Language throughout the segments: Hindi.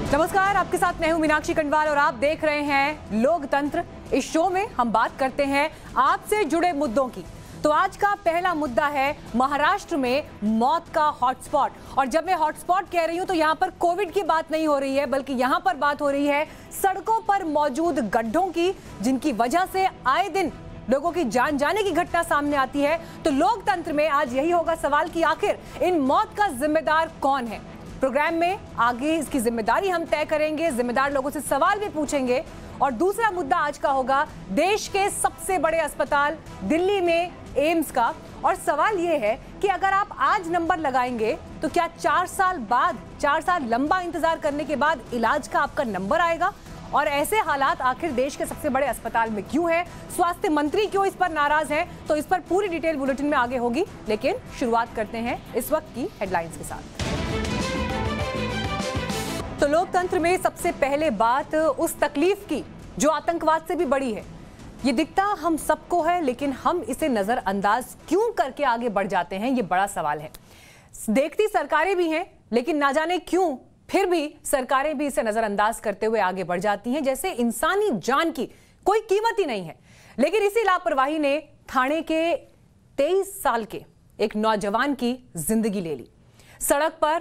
नमस्कार, आपके साथ मैं हूं मीनाक्षी कंडवाल और आप देख रहे हैं लोकतंत्र। इस शो में हम बात करते हैं आपसे जुड़े मुद्दों की। तो आज का पहला मुद्दा है महाराष्ट्र में मौत का हॉटस्पॉट। और जब मैं हॉटस्पॉट कह रही हूं तो यहां पर कोविड की बात नहीं हो रही है, बल्कि यहां पर बात हो रही है सड़कों पर मौजूद गड्ढों की, जिनकी वजह से आए दिन लोगों की जान जाने की घटना सामने आती है। तो लोकतंत्र में आज यही होगा सवाल कि आखिर इन मौत का जिम्मेदार कौन है। प्रोग्राम में आगे इसकी जिम्मेदारी हम तय करेंगे, जिम्मेदार लोगों से सवाल भी पूछेंगे। और दूसरा मुद्दा आज का होगा देश के सबसे बड़े अस्पताल दिल्ली में एम्स का। और सवाल यह है कि अगर आप आज नंबर लगाएंगे तो क्या 4 साल लंबा इंतजार करने के बाद इलाज का आपका नंबर आएगा। और ऐसे हालात आखिर देश के सबसे बड़े अस्पताल में क्यों है, स्वास्थ्य मंत्री क्यों इस पर नाराज हैं, तो इस पर पूरी डिटेल बुलेटिन में आगे होगी। लेकिन शुरुआत करते हैं इस वक्त की हेडलाइंस के साथ। तो लोकतंत्र में सबसे पहले बात उस तकलीफ की जो आतंकवाद से भी बड़ी है। ये दिखता हम सबको है, लेकिन हम इसे नजरअंदाज क्यों करके आगे बढ़ जाते हैं, ये बड़ा सवाल है। देखती सरकारें भी हैं, लेकिन ना जाने क्यों फिर भी सरकारें भी इसे नजरअंदाज करते हुए आगे बढ़ जाती हैं, जैसे इंसानी जान की कोई कीमत ही नहीं है। लेकिन इसी लापरवाही ने ठाणे के 23 साल के एक नौजवान की जिंदगी ले ली। सड़क पर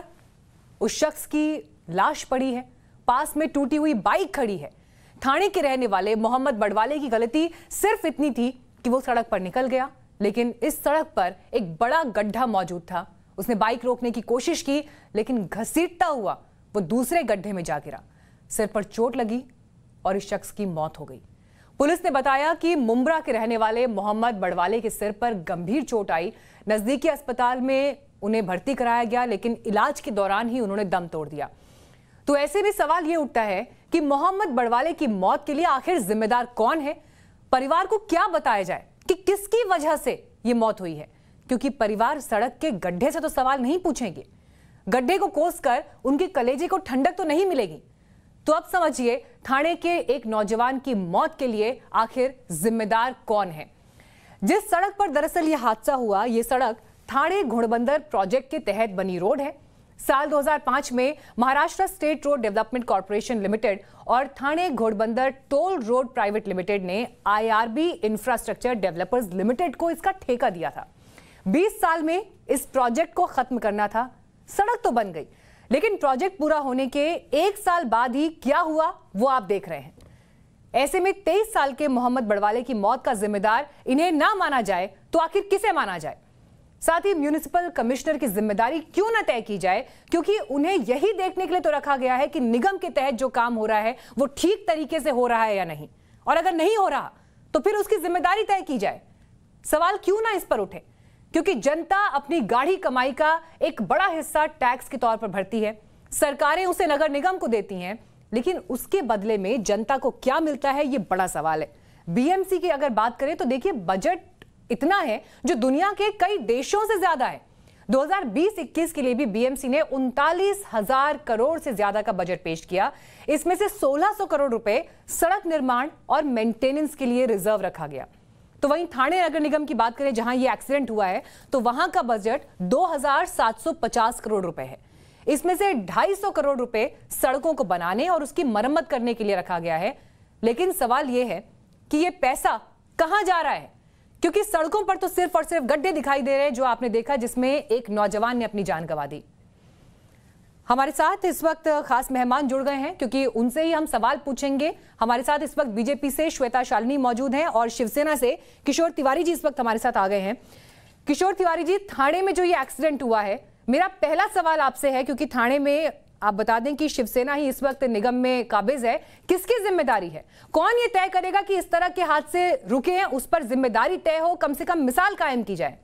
उस शख्स की लाश पड़ी है, पास में टूटी हुई बाइक खड़ी है। ठाणे के रहने वाले मोहम्मद बड़वाले की गलती सिर्फ इतनी थी कि वो सड़क पर निकल गया, लेकिन इस सड़क पर एक बड़ा गड्ढा मौजूद था। उसने बाइक रोकने की कोशिश की, लेकिन घसीटता हुआ वो दूसरे गड्ढे में जा गिरा। सिर पर चोट लगी और इस शख्स की मौत हो गई। पुलिस ने बताया कि मुंब्रा के रहने वाले मोहम्मद बड़वाले के सिर पर गंभीर चोट आई। नजदीकी अस्पताल में उन्हें भर्ती कराया गया, लेकिन इलाज के दौरान ही उन्होंने दम तोड़ दिया। तो ऐसे में सवाल यह उठता है कि मोहम्मद बड़वाले की मौत के लिए आखिर जिम्मेदार कौन है। परिवार को क्या बताया जाए कि किसकी वजह से यह मौत हुई है, क्योंकि परिवार सड़क के गड्ढे से तो सवाल नहीं पूछेंगे। गड्ढे को कोसकर उनके कलेजे को ठंडक तो नहीं मिलेगी। तो अब समझिए ठाणे के एक नौजवान की मौत के लिए आखिर जिम्मेदार कौन है। जिस सड़क पर दरअसल यह हादसा हुआ, यह सड़क ठाणे घोड़बंदर प्रोजेक्ट के तहत बनी रोड है। साल 2005 में Maharashtra State Road Development Corporation Limited और Thane Ghodbunder Toll Road Private Limited ने IRB इंफ्रास्ट्रक्चर डेवलपर्स लिमिटेड को इसका ठेका दिया था। 20 साल में इस प्रोजेक्ट को खत्म करना था। सड़क तो बन गई, लेकिन प्रोजेक्ट पूरा होने के 1 साल बाद ही क्या हुआ वो आप देख रहे हैं। ऐसे में 23 साल के मोहम्मद बड़वाले की मौत का जिम्मेदार इन्हें ना माना जाए तो आखिर किसे माना जाए। साथ ही म्युनिसिपल कमिश्नर की जिम्मेदारी क्यों ना तय की जाए, क्योंकि उन्हें यही देखने के लिए तो रखा गया है कि निगम के तहत जो काम हो रहा है वो ठीक तरीके से हो रहा है या नहीं, और अगर नहीं हो रहा तो फिर उसकी जिम्मेदारी तय की जाए। सवाल क्यों ना इस पर उठे, क्योंकि जनता अपनी गाढ़ी कमाई का एक बड़ा हिस्सा टैक्स के तौर पर भरती है। सरकारें उसे नगर निगम को देती हैं, लेकिन उसके बदले में जनता को क्या मिलता है, ये बड़ा सवाल है। BMC की अगर बात करें तो देखिए, बजट इतना है जो दुनिया के कई देशों से ज्यादा है। 2020-21 के लिए भी BMC ने 39,000 करोड़ से ज्यादा का बजट पेश किया। इसमें से 1,600 करोड़ रुपए सड़क निर्माण और मेंटेनेंस के लिए रिजर्व रखा गया। तो वहीं ठाणे नगर निगम की बात करें, जहां यह एक्सीडेंट हुआ है, तो वहां का बजट 2,750 करोड़ रुपए है। इसमें से 250 करोड़ रुपए सड़कों को बनाने और उसकी मरम्मत करने के लिए रखा गया है। लेकिन सवाल यह है कि यह पैसा कहां जा रहा है, क्योंकि सड़कों पर तो सिर्फ और सिर्फ गड्ढे दिखाई दे रहे हैं, जो आपने देखा, जिसमें एक नौजवान ने अपनी जान गंवा दी। हमारे साथ इस वक्त खास मेहमान जुड़ गए हैं, क्योंकि उनसे ही हम सवाल पूछेंगे। हमारे साथ इस वक्त बीजेपी से श्वेता शालिनी मौजूद हैं और शिवसेना से किशोर तिवारी जी इस वक्त हमारे साथ आ गए हैं। किशोर तिवारी जी, ठाणे में जो ये एक्सीडेंट हुआ है, मेरा पहला सवाल आपसे है, क्योंकि ठाणे में आप बता दें कि शिवसेना ही इस वक्त निगम में काबिज है, किसकी जिम्मेदारी है? कौन ये तय करेगा कि इस तरह के हादसे रुके हैं, उस पर जिम्मेदारी तय हो, कम से कम मिसाल कायम की जाए?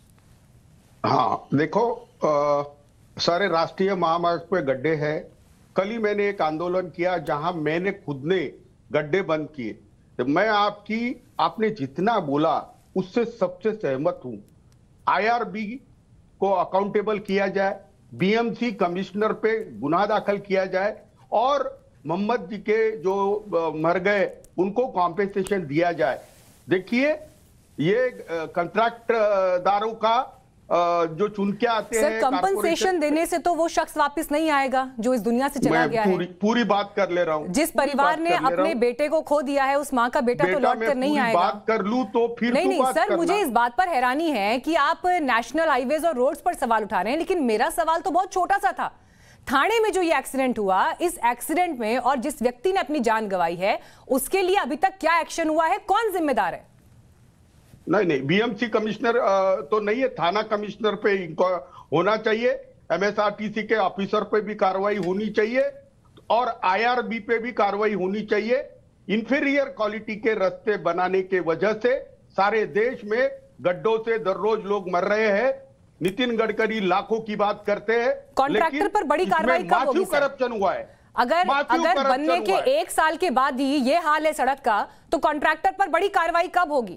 हाँ देखो, सारे राष्ट्रीय महामार्ग पे गड्ढे हैं। कल ही मैंने एक आंदोलन किया जहां मैंने खुद ने गड्ढे बंद किए। तो मैं आपने जितना बोला उससे सबसे सहमत हूं। IRB को अकाउंटेबल किया जाए, BMC कमिश्नर पे गुनाह दाखिल किया जाए, और मोहम्मद जी के जो मर गए उनको कॉम्पेंसेशन दिया जाए। देखिए, ये कंट्रैक्टदारों का जो चुन के आते सर, हैं कंपनसेशन देने से तो वो शख्स वापस नहीं आएगा जो इस दुनिया से चला गया है। पूरी बात कर ले रहा हूँ। जिस परिवार ने अपने बेटे को खो दिया है, उस माँ का बेटा तो लौट कर नहीं आएगा। बात कर लूं तो फिर नहीं सर, मुझे इस बात पर हैरानी है कि आप नेशनल हाईवेज और रोड्स पर सवाल उठा रहे हैं, लेकिन मेरा सवाल तो बहुत छोटा सा था। थाने में जो ये एक्सीडेंट हुआ, इस एक्सीडेंट में और जिस व्यक्ति ने अपनी जान गंवाई है, उसके लिए अभी तक क्या एक्शन हुआ है? कौन जिम्मेदार है? नहीं, बीएमसी कमिश्नर तो नहीं है, थाना कमिश्नर पे इनको होना चाहिए, एमएसआरटीसी के ऑफिसर पे भी कार्रवाई होनी चाहिए और आईआरबी पे भी कार्रवाई होनी चाहिए। इंफीरियर क्वालिटी के रास्ते बनाने के वजह से सारे देश में गड्ढों से दररोज लोग मर रहे हैं। नितिन गडकरी लाखों की बात करते हैं, कॉन्ट्रैक्टर पर बड़ी कार्रवाई कब होगी? करप्शन हुआ है। अगर बनने के 1 साल के बाद ही ये हाल है सड़क का, तो कॉन्ट्रैक्टर पर बड़ी कार्रवाई कब होगी?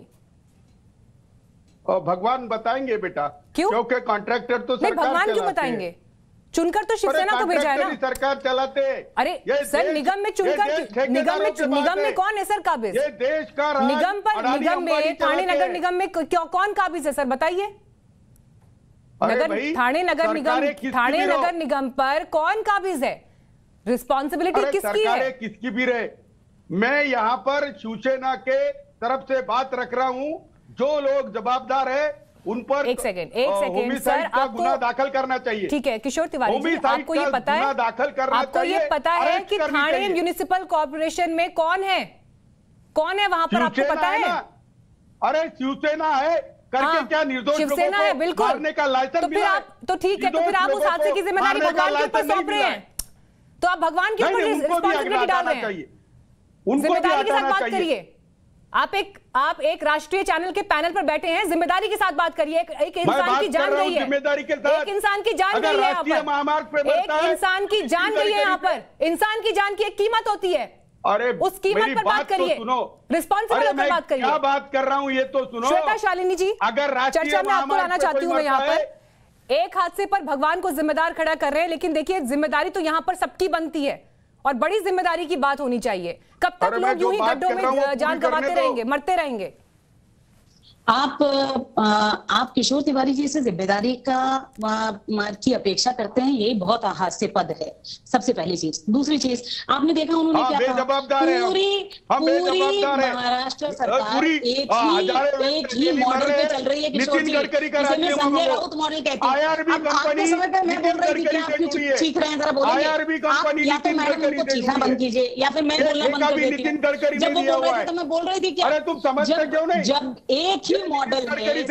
भगवान बताएंगे बेटा। क्यों? क्योंकि कॉन्ट्रैक्टर तो सरकार भगवान क्यों बताएंगे? चुनकर तो शिवसेना को भेजा है ना। सरकार चलाते। अरे सर, निगम में चुनकर, निगम में कौन है सर काबिज? ये देश का निगम में थाने नगर निगम में कौन काबिज है सर, बताइए? थाने नगर निगम पर कौन काबिज है? रिस्पॉन्सिबिलिटी किसकी है? किसकी भी रहे, मैं यहाँ पर शिवसेना के तरफ से बात रख रहा हूँ। जो लोग जवाबदार है उन पर एक सेकेंड सर, आपको गुना दाखिल करना चाहिए। ठीक है किशोर तिवारी जी, आपको ये पता है, आपको ये पता है कि थाने म्युनिसिपल कॉर्पोरेशन में कौन है वहां पर? आपको पता है? अरे शिवसेना है करके क्या निर्दोष शिवसेना है, बिल्कुल। मारने का लाइसेंस तो फिर आप, तो ठीक है, तो फिर आप उस हादसे की जिम्मेदारी भगवान के ऊपर सौंप रहे हैं। तो आप भगवान के ऊपर रिस्पॉन्सिबिलिटी डाल रहे हैं। जिम्मेदारी के साथ बात करिए। आप एक राष्ट्रीय चैनल के पैनल पर बैठे हैं, जिम्मेदारी के साथ बात करिए। एक इंसान की जान गई है, एक इंसान की जान गई है यहाँ पर, एक इंसान की जान गई है यहाँ पर। इंसान की जान की एक कीमत होती है, अरे उस कीमत पर बात करिए, रिस्पॉन्सिबल होकर बात करिए। क्या बात कर रहा हूँ ये तो सुनो। श्वेता शालिनी जी, अगर चर्चा में आपको लाना चाहती हूँ मैं यहाँ पर। एक हादसे पर भगवान को जिम्मेदार खड़ा कर रहे हैं, लेकिन देखिए जिम्मेदारी तो यहाँ पर सबकी बनती है और बड़ी जिम्मेदारी की बात होनी चाहिए। कब तक लोग यूं ही गड्ढों में जान गंवाते रहेंगे, मरते रहेंगे? आप किशोर तिवारी जी से जिम्मेदारी की अपेक्षा करते हैं, ये बहुत हास्यास्पद है। सबसे पहली चीज। दूसरी चीज, आपने देखा उन्होंने क्या कहा, पूरी महाराष्ट्र सरकार एक ही मॉडल पे चल रही है किशोर जी, जिसे मैं संजय राउत मॉडल कहती हूँ। अब आपके समय पे मैं बोल रही थी कि आप क्यों चीख रहे हैं, जरा बोलेंगे आप, या तो मैडम उनको चीखना बंद कीजिए या फिर मैं बोलना बंद कर देती हूँ। जब वो बोल रहे थे तो मैं बोल रही थी क्या, जब एक मॉडल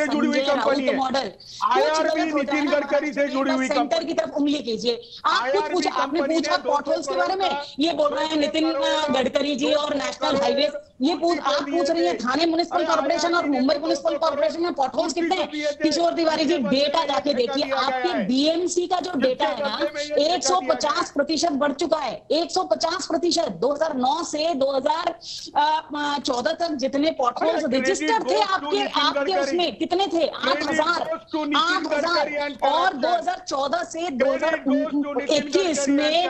मॉडल नितिन गडकरी से जुड़ी हुई सेंटर की तरफ उंगली कीजिए। आप कुछ पूछा, आपने पूछा पॉटहोल्स के बारे में, ये बोल रहे हैं नितिन गडकरी जी और नेशनल हाईवे, ये आप पूछ रही है थाने म्युनिसिपल कॉर्पोरेशन और मुंबई म्युनिसिपल कॉर्पोरेशन में पॉटहोल्स कितने हैं? किशोर तिवारी जी डेटा जाके देखिए, आपके बीएमसी का जो डेटा है ना 150% बढ़ चुका है, 150%। 2009 से 2014 तक जितने पॉटहोल्स रजिस्टर थे आपके उसमें कितने थे? 8,000 और 2014 से 2021 में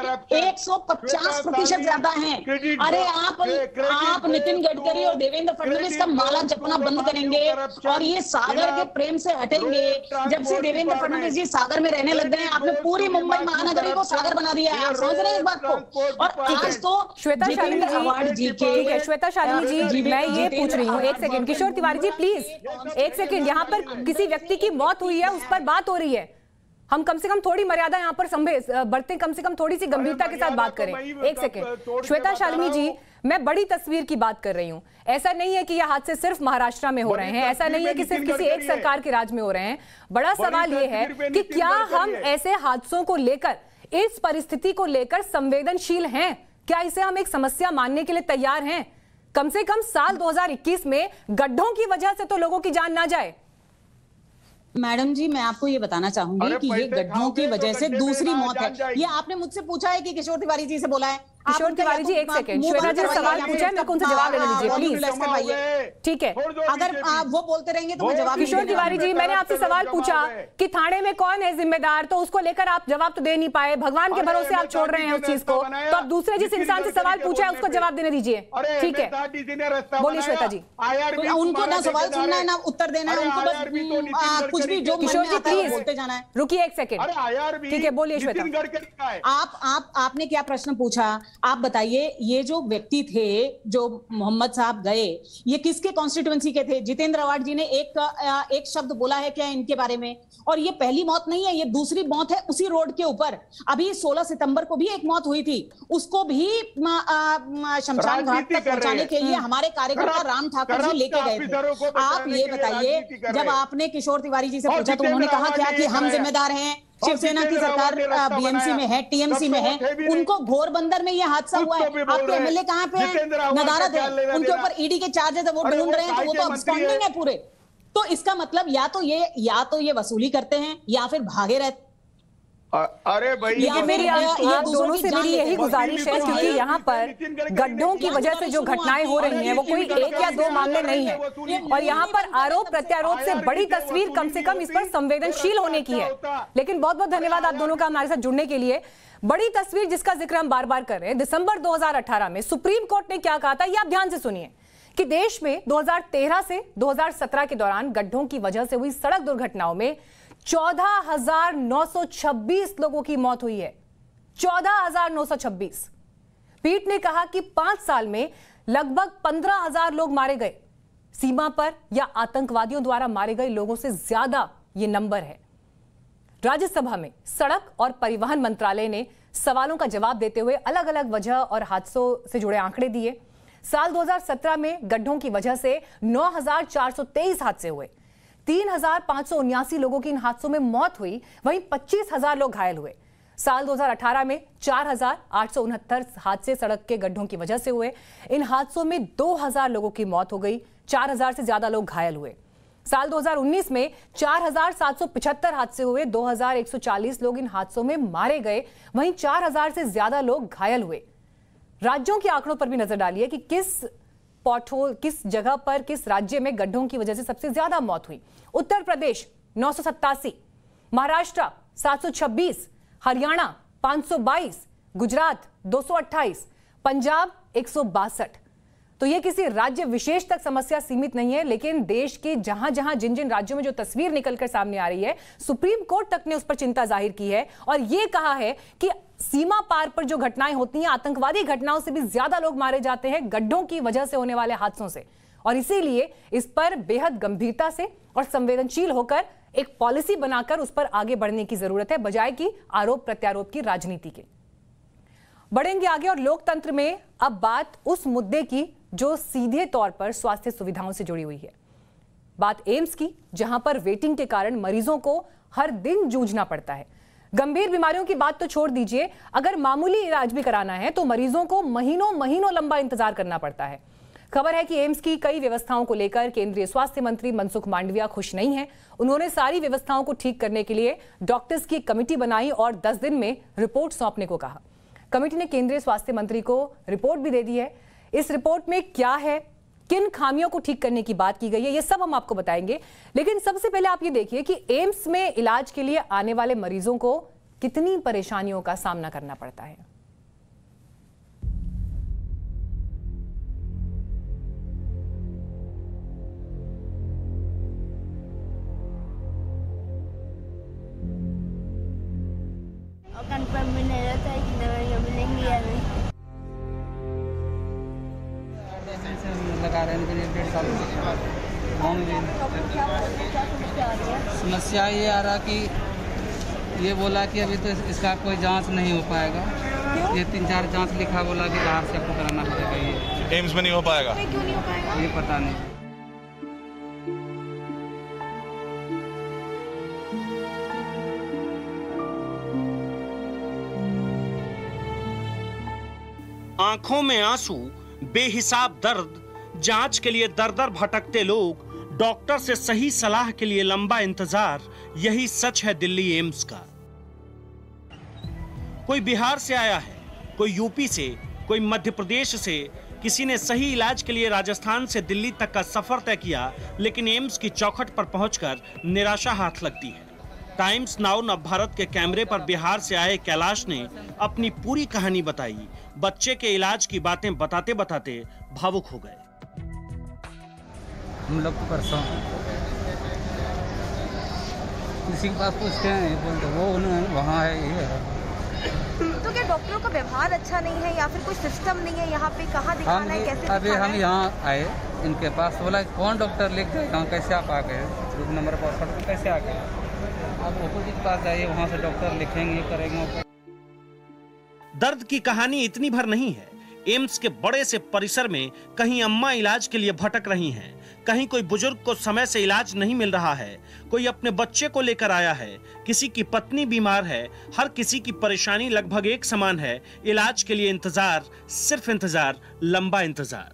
150% ज्यादा है। अरे आप नितिन गडकरी और देवेंद्र फडणवीस का माला जपना बंद करेंगे और ये सागर के प्रेम से हटेंगे। जब से देवेंद्र फडणवीस जी सागर में रहने लग गए, आपने पूरी मुंबई महानगरी को सागर बना दिया है। आप समझ रहे हैं इस बात को? और आज तो श्वेता शालिनी अवार्ड जी के, श्वेता शालिनी जी मैं ये पूछ रही हूँ, एक सेकंड किशोर तिवारी जी प्लीज एक सेकंड, यहाँ पर किसी व्यक्ति की मौत हुई है, उस पर बात हो रही है। हम कम से कम थोड़ी मर्यादा यहाँ पर बढ़ते, कम से कम थोड़ी सी गंभीरता के साथ बात करें। एक सेकंड श्वेता शालिनी जी, मैं बड़ी तस्वीर की बात कर रही हूँ। ऐसा नहीं है कि यह हादसे सिर्फ महाराष्ट्र में हो रहे हैं, ऐसा नहीं है कि सिर्फ किसी एक सरकार के राज में हो रहे हैं। बड़ा सवाल यह है कि क्या हम ऐसे हादसों को लेकर, इस परिस्थिति को लेकर संवेदनशील हैं? क्या इसे हम एक समस्या मानने के लिए तैयार हैं? कम से कम साल 2021 में गड्ढों की वजह से तो लोगों की जान ना जाए। मैडम जी, मैं आपको ये बताना चाहूंगी कि ये गड्ढों की वजह से दूसरी मौत है। ये आपने मुझसे पूछा है कि किशोर तिवारी जी से बोला है? किशोर तिवारी जी एक सेकंड, श्वेता जी ने सवाल पूछा है, मेरे को उनसे जवाब लेने दीजिए प्लीज। ठीक है, अगर वो बोलते रहेंगे तो मैं जवाब। किशोर तिवारी जी, मैंने आपसे सवाल पूछा कि थाने में कौन है जिम्मेदार, तो उसको लेकर आप जवाब तो दे नहीं पाए, भगवान के भरोसे आप छोड़ रहे हैं उस चीज को, तो आप दूसरे जिस इंसान से सवाल पूछा है उसको जवाब देने दीजिए। ठीक है, बोलिए श्वेता जी। उनको ना सवाल सुनना है ना उत्तर देना है, उनको बस कुछ भी जो किशोर जी प्लीज बोलते जाना है। रुकिए एक सेकंड, ठीक है, बोलिए श्वेता। आपने क्या प्रश्न पूछा, आप बताइए। ये जो व्यक्ति थे, जो मोहम्मद साहब गए, ये किसके कॉन्स्टिट्यूएंसी के थे? जितेंद्र अवार्ड जी ने एक शब्द बोला है क्या इनके बारे में? और ये पहली मौत नहीं है, ये दूसरी मौत है उसी रोड के ऊपर। अभी 16 सितंबर को भी एक मौत हुई थी, उसको भी शमशान घाट तक पहुंचाने के लिए हमारे कार्यकर्ता राम ठाकुर जी लेके गए थे। आप ये बताइए, जब आपने किशोर तिवारी जी से पूछा तो उन्होंने कहा क्या कि हम जिम्मेदार हैं, शिवसेना की सरकार बीएमसी में है, टीएमसी में है, उनको घोरबंदर में ये हादसा हुआ है। आपके एमएलए कहाँ पे है? नदारद है, उनके ऊपर ईडी के चार्जेस है, वो ढूंढ रहे हैं, तो वो तो अब्सकॉन्डिंग है पूरे। तो इसका मतलब या तो ये वसूली करते हैं या फिर भागे रहते। अरे भाई, आप दोनों से मेरी यही गुजारिश है, क्योंकि यहाँ पर गड्ढों की वजह से जो घटनाएं हो रही हैं वो कोई एक या दो मामले नहीं है, और यहाँ पर आरोप प्रत्यारोप से बड़ी तस्वीर कम से कम इस पर संवेदनशील होने की है। लेकिन बहुत बहुत धन्यवाद आप दोनों का हमारे साथ जुड़ने के लिए। बड़ी तस्वीर जिसका जिक्र हम बार बार कर रहे हैं, दिसंबर 2018 में सुप्रीम कोर्ट ने क्या कहा था, ये आप ध्यान से सुनिए, कि देश में 2013 से 2017 के दौरान गड्ढों की वजह से हुई सड़क दुर्घटनाओं में 14,926 लोगों की मौत हुई है। 14,926। पीठ ने कहा कि 5 साल में लगभग 15,000 लोग मारे गए। सीमा पर या आतंकवादियों द्वारा मारे गए लोगों से ज्यादा यह नंबर है। राज्यसभा में सड़क और परिवहन मंत्रालय ने सवालों का जवाब देते हुए अलग अलग वजह और हादसों से जुड़े आंकड़े दिए। साल 2017 में गड्ढों की वजह से 9,423 हादसे हुए, 3,579 लोगों की इन हादसों में मौत हुई, वहीं 25,000 लोग घायल हुए। साल 2018 में 4,869 हादसे सड़क के गड्ढों की वजह से हुए। इन हादसों में 2,000 लोगों की मौत हो गई, 4,000 से ज्यादा लोग घायल हुए। साल 2019 में 4,775 हादसे हुए, 2,140 लोग इन हादसों में मारे गए, वहीं 4,000 से ज्यादा लोग घायल हुए। राज्यों के आंकड़ों पर भी नजर डालिए कि किस जगह पर, किस राज्य में गड्ढों की वजह से सबसे ज्यादा मौत हुई। उत्तर प्रदेश 987, महाराष्ट्र 726, हरियाणा 522, गुजरात 228, पंजाब 162। तो यह किसी राज्य विशेष तक समस्या सीमित नहीं है, लेकिन देश के जहां जहां जिन जिन राज्यों में जो तस्वीर निकलकर सामने आ रही है, सुप्रीम कोर्ट तक ने उस पर चिंता जाहिर की है और यह कहा है कि सीमा पार पर जो घटनाएं होती हैं, आतंकवादी घटनाओं से भी ज्यादा लोग मारे जाते हैं गड्ढों की वजह से होने वाले हादसों से, और इसीलिए इस पर बेहद गंभीरता से और संवेदनशील होकर एक पॉलिसी बनाकर उस पर आगे बढ़ने की जरूरत है, बजाय कि आरोप प्रत्यारोप की राजनीति के। बढ़ेंगे आगे और लोकतंत्र में अब बात उस मुद्दे की जो सीधे तौर पर स्वास्थ्य सुविधाओं से जुड़ी हुई है। बात एम्स की, जहां पर वेटिंग के कारण मरीजों को हर दिन जूझना पड़ता है। गंभीर बीमारियों की बात तो छोड़ दीजिए, अगर मामूली इलाज भी कराना है तो मरीजों को महीनों महीनों लंबा इंतजार करना पड़ता है। खबर है कि एम्स की कई व्यवस्थाओं को लेकर केंद्रीय स्वास्थ्य मंत्री मनसुख मांडविया खुश नहीं है। उन्होंने सारी व्यवस्थाओं को ठीक करने के लिए डॉक्टर्स की कमेटी बनाई और 10 दिन में रिपोर्ट सौंपने को कहा। कमेटी ने केंद्रीय स्वास्थ्य मंत्री को रिपोर्ट भी दे दी है। इस रिपोर्ट में क्या है, किन खामियों को ठीक करने की बात की गई है, ये सब हम आपको बताएंगे। लेकिन सबसे पहले आप ये देखिए कि एम्स में इलाज के लिए आने वाले मरीजों को कितनी परेशानियों का सामना करना पड़ता है। कंफर्म भी नहीं रहता है कि दवाइयाँ मिलेंगी या नहीं। लगा रहे हैं 1.5 साल समस्या ये आ रहा कि ये बोला कि अभी तो इसका कोई जांच नहीं हो पाएगा। ये 3-4 जांच लिखा, बोला कि बाहर से आपको कराना पड़ेगा। ये एम्स में नहीं हो पाएगा, क्यों नहीं हो पाएगा ये पता नहीं। आंखों में आंसू, बेहिसाब दर्द, जांच के लिए दर-दर भटकते लोग, डॉक्टर से सही सलाह के लिए लंबा इंतजार, यही सच है दिल्ली एम्स का। कोई बिहार से आया है, कोई यूपी से, कोई मध्य प्रदेश से, किसी ने सही इलाज के लिए राजस्थान से दिल्ली तक का सफर तय किया, लेकिन एम्स की चौखट पर पहुंचकर निराशा हाथ लगती है। टाइम्स नाउ नवभारत के कैमरे पर बिहार से आए कैलाश ने अपनी पूरी कहानी बताई। बच्चे के इलाज की बातें बताते बताते भावुक हो गए। हम लोग परसों किसी के पास पूछते हैं, बोलते वो उन्होंने वहाँ है, ये है। तो क्या डॉक्टरों का व्यवहार अच्छा नहीं है या फिर कोई सिस्टम नहीं है यहाँ पे? कहाँ दिखाना है, कैसे अभी हम यहाँ आए इनके पास, बोला कौन डॉक्टर लिख दे यहाँ, कैसे आप आ गए रूम नंबर पर, कैसे आ गए? आप ओपीडी के पास जाइए, वहाँ से डॉक्टर लिखेंगे, करेंगे। दर्द की कहानी इतनी भर नहीं है। एम्स के बड़े से परिसर में कहीं अम्मा इलाज के लिए भटक रही हैं, कहीं कोई बुजुर्ग को समय से इलाज नहीं मिल रहा है, कोई अपने बच्चे को लेकर आया है, किसी की पत्नी बीमार है। हर किसी की परेशानी लगभग एक समान है। इलाज के लिए इंतजार, सिर्फ इंतजार, लंबा इंतजार।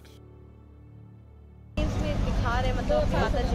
दिखा रहे मतलब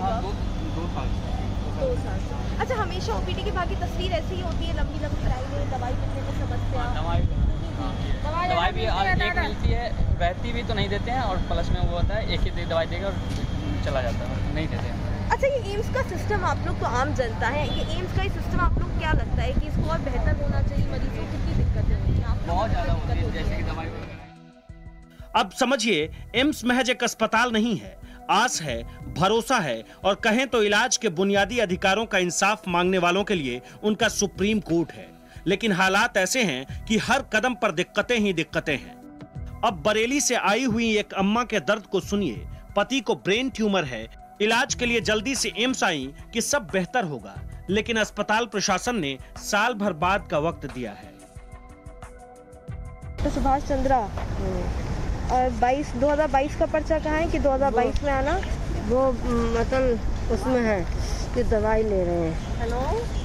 2 साल। अच्छा, हमेशा ओपीडी के बाकी तस्वीर ऐसी ही होती है, लंबी लंबी लाइनें, दवाई मिलने में समस्या। दवाई भी एक मिलती है, रहती भी तो नहीं देते हैं, और प्लस में वो होता है एक ही दवाई देगा और चला जाता है, नहीं देते हैं। अच्छा, ये एम्स का सिस्टम आप लोग तो आम जनता है, ये एम्स का ही सिस्टम आप लोग क्या लगता है कि इसको और बेहतर होना चाहिए? मरीजों को कितनी दिक्कतें होती हैं? बहुत ज़्यादा होती है, जैसे कि दवाई। अब समझिए, एम्स महज एक अस्पताल नहीं है, आस है, भरोसा है, और कहें तो इलाज के बुनियादी अधिकारों का इंसाफ मांगने वालों के लिए उनका सुप्रीम कोर्ट है। लेकिन हालात ऐसे हैं कि हर कदम पर दिक्कतें ही दिक्कतें हैं। अब बरेली से आई हुई एक अम्मा के दर्द को सुनिए। पति को ब्रेन ट्यूमर है, इलाज के लिए जल्दी से एम्स आई कि सब बेहतर होगा, लेकिन अस्पताल प्रशासन ने साल भर बाद का वक्त दिया है। तो सुभाष चंद्रा और 2022 का पर्चा कहाँ है कि 2022 में आना? वो मतलब उसमें है कि दवाई ले रहे हैं। हेलो,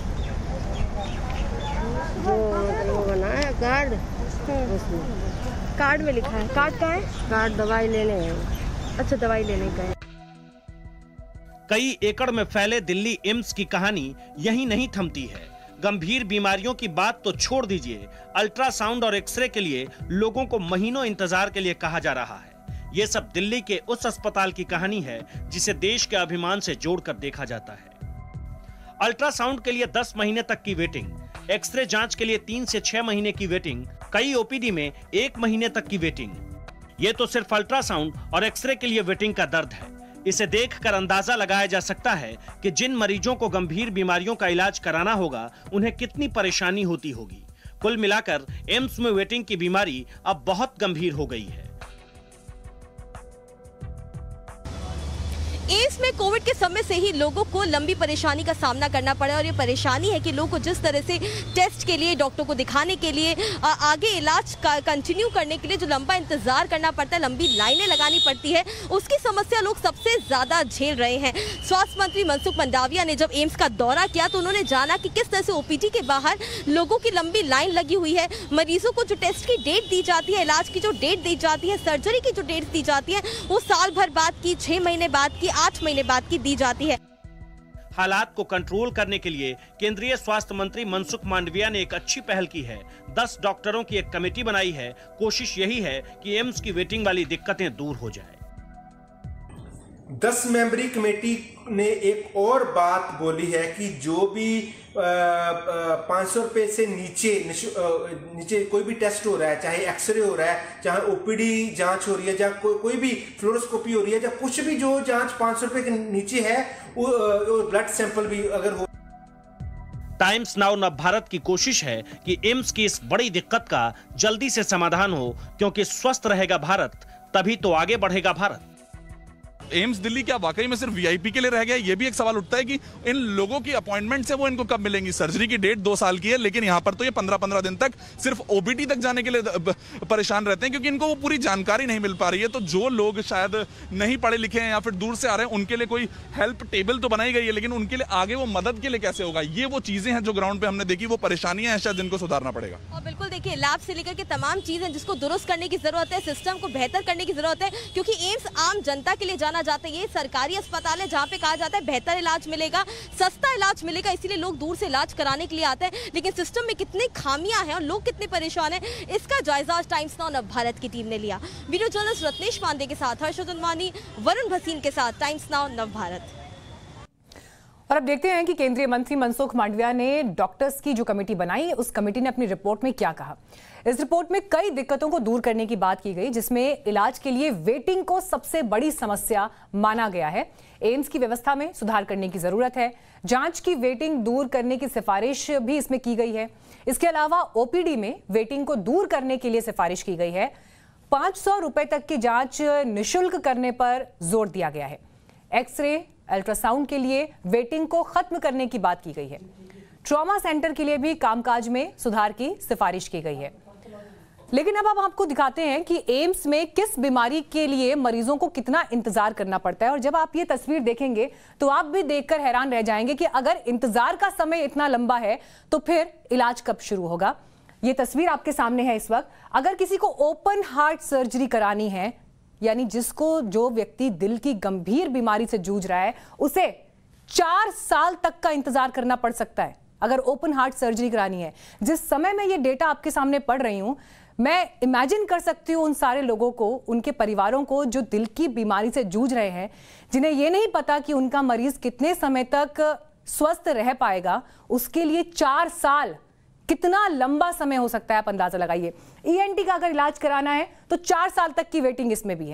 जो मतलब वो बना है कार्ड, उसमें कार्ड में लिखा है। कार्ड का है? कार्ड दवाई लेने हैं। अच्छा, दवाई लेने का है। कई एकड़ में फैले दिल्ली एम्स की कहानी यहीं नहीं थमती है। गंभीर बीमारियों की बात तो छोड़ दीजिए, अल्ट्रासाउंड और एक्सरे के लिए लोगों को महीनों इंतजार के लिए कहा जा रहा है। यह सब दिल्ली के उस अस्पताल की कहानी है जिसे देश के अभिमान से जोड़कर देखा जाता है। अल्ट्रासाउंड के लिए 10 महीने तक की वेटिंग, एक्सरे जांच के लिए 3 से 6 महीने की वेटिंग, कई ओपीडी में 1 महीने तक की वेटिंग। ये तो सिर्फ अल्ट्रासाउंड और एक्सरे के लिए वेटिंग का दर्द है। इसे देखकर अंदाजा लगाया जा सकता है कि जिन मरीजों को गंभीर बीमारियों का इलाज कराना होगा, उन्हें कितनी परेशानी होती होगी। कुल मिलाकर एम्स में वेटिंग की बीमारी अब बहुत गंभीर हो गई है। एम्स में कोविड के समय से ही लोगों को लंबी परेशानी का सामना करना पड़ा, और ये परेशानी है कि लोगों को जिस तरह से टेस्ट के लिए, डॉक्टर को दिखाने के लिए, आगे इलाज कंटिन्यू करने के लिए जो लंबा इंतजार करना पड़ता है, लंबी लाइनें लगानी पड़ती है, उसकी समस्या लोग सबसे ज्यादा झेल रहे हैं। स्वास्थ्य मंत्री मनसुख मंडाविया ने जब एम्स का दौरा किया तो उन्होंने जाना कि किस तरह से ओपीडी के बाहर लोगों की लंबी लाइन लगी हुई है। मरीजों को जो टेस्ट की डेट दी जाती है, इलाज की जो डेट दी जाती है, सर्जरी की जो डेट दी जाती है, वो साल भर बाद की, 6 महीने बाद की, 8 महीने बाद की दी जाती है। हालात को कंट्रोल करने के लिए केंद्रीय स्वास्थ्य मंत्री मनसुख मांडविया ने एक अच्छी पहल की है। 10 डॉक्टरों की एक कमेटी बनाई है। कोशिश यही है कि एम्स की वेटिंग वाली दिक्कतें दूर हो जाए। 10 मेंबरी कमेटी ने एक और बात बोली है कि जो भी 500 रुपए से नीचे कोई भी टेस्ट हो रहा है, चाहे एक्सरे हो रहा है, चाहे ओपीडी जांच हो रही है, या कोई भी फ्लोरोस्कोपी हो रही है, या कुछ भी जो जांच 500 रुपए के नीचे है, वो ब्लड सैंपल भी अगर हो। टाइम्स नाउ नवभारत की कोशिश है कि एम्स की इस बड़ी दिक्कत का जल्दी से समाधान हो, क्योंकि स्वस्थ रहेगा भारत, तभी तो आगे बढ़ेगा भारत। एम्स दिल्ली क्या वाकई में सिर्फ वीआईपी के लिए रह गया? ये भी एक सवाल उठता है कि इन लोगों की अपॉइंटमेंट है वो इनको कब मिलेंगी? सर्जरी की डेट 2 साल की है, लेकिन यहाँ पर तो ये 15-15 दिन तक सिर्फ ओपीडी तक जाने के लिए परेशान रहते हैं, क्योंकि इनको वो पूरी जानकारी नहीं मिल पा रही है। तो जो लोग शायद नहीं पढ़े लिखे हैं या फिर दूर से आ रहे हैं, उनके लिए कोई हेल्प टेबल तो बनाई गई है, लेकिन उनके लिए आगे वो मदद के लिए कैसे होगा? ये वो चीजें हैं जो ग्राउंड पे हमने देखी, वो परेशानियां हैं शायद जिनको सुधारना पड़ेगा। और बिल्कुल देखिए, लैब से लेकर के तमाम चीजें जिसको दुरुस्त करने की जरूरत है, सिस्टम को बेहतर करने की जरूरत है, क्योंकि एम्स आम जनता के लिए जाना माना जाता है। ये सरकारी अस्पताल है जहाँ पे कहा जाता है बेहतर इलाज मिलेगा, सस्ता इलाज मिलेगा, इसीलिए लोग दूर से इलाज कराने के लिए आते हैं। लेकिन सिस्टम में कितनी खामियां हैं और लोग कितने परेशान हैं, इसका जायजा आज टाइम्स नाउ नवभारत की टीम ने लिया। वीडियो जर्नलिस्ट रत्नेश पांडे के साथ हर्षद उनवानी, वरुण भसीन के साथ टाइम्स नाउ नवभारत। और अब देखते हैं कि केंद्रीय मंत्री मनसुख मांडविया ने डॉक्टर्स की जो कमेटी बनाई, उस कमेटी ने अपनी रिपोर्ट में क्या कहा। इस रिपोर्ट में कई दिक्कतों को दूर करने की बात की गई, जिसमें इलाज के लिए वेटिंग को सबसे बड़ी समस्या माना गया है। एम्स की व्यवस्था में सुधार करने की जरूरत है। जांच की वेटिंग दूर करने की सिफारिश भी इसमें की गई है। इसके अलावा ओपीडी में वेटिंग को दूर करने के लिए सिफारिश की गई है। 500 रुपए तक की जांच निःशुल्क करने पर जोर दिया गया है। एक्सरे, अल्ट्रासाउंड के लिए वेटिंग को खत्म करने की बात की गई है। ट्रॉमा सेंटर के लिए भी कामकाज में सुधार की सिफारिश की गई है। लेकिन अब हम आपको दिखाते हैं कि एम्स में किस बीमारी के लिए मरीजों को कितना इंतजार करना पड़ता है। और जब आप ये तस्वीर देखेंगे तो आप भी देखकर हैरान रह जाएंगे कि अगर इंतजार का समय इतना लंबा है तो फिर इलाज कब शुरू होगा। ये तस्वीर आपके सामने है इस वक्त। अगर किसी को ओपन हार्ट सर्जरी करानी है, यानी जिसको जो व्यक्ति दिल की गंभीर बीमारी से जूझ रहा है, उसे 4 साल तक का इंतजार करना पड़ सकता है अगर ओपन हार्ट सर्जरी करानी है। जिस समय मैं ये डेटा आपके सामने पढ़ रही हूं, मैं इमेजिन कर सकती हूं उन सारे लोगों को, उनके परिवारों को जो दिल की बीमारी से जूझ रहे हैं, जिन्हें यह नहीं पता कि उनका मरीज कितने समय तक स्वस्थ रह पाएगा। उसके लिए 4 साल कितना लंबा समय हो सकता है, आप अंदाजा लगाइए। ईएनटी का अगर इलाज कराना है तो 4 साल तक की वेटिंग इसमें भी है।